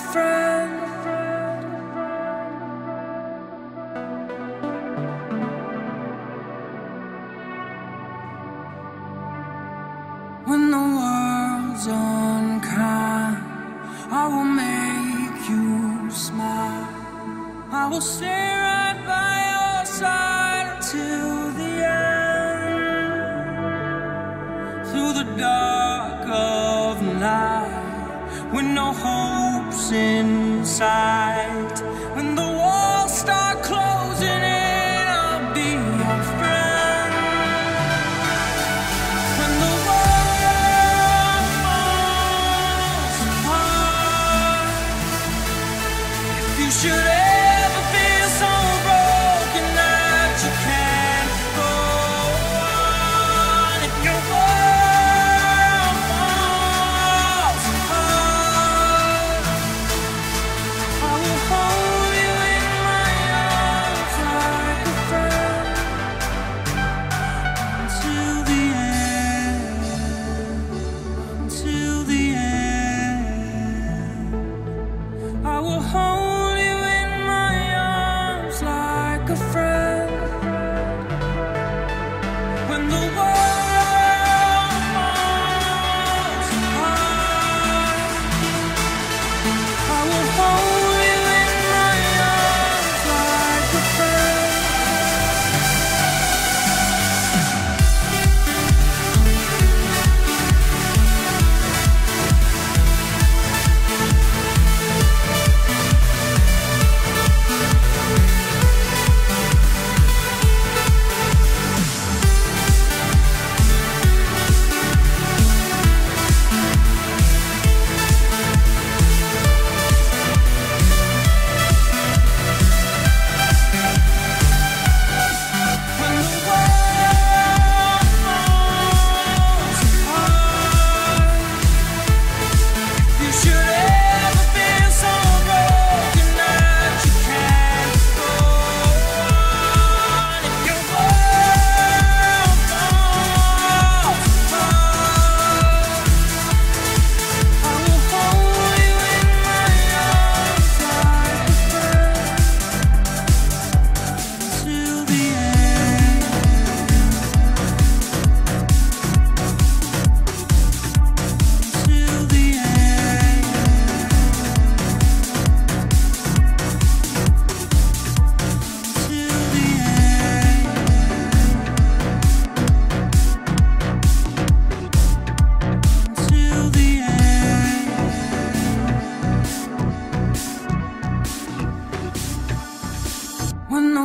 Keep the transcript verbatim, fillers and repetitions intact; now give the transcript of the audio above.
friend. When the world's unkind, I will make you smile. I will stay right by your side until the end. Through the dark of night, with no hopes in sight, when the walls start closing in, I'll be your friend. When the world falls apart, if you should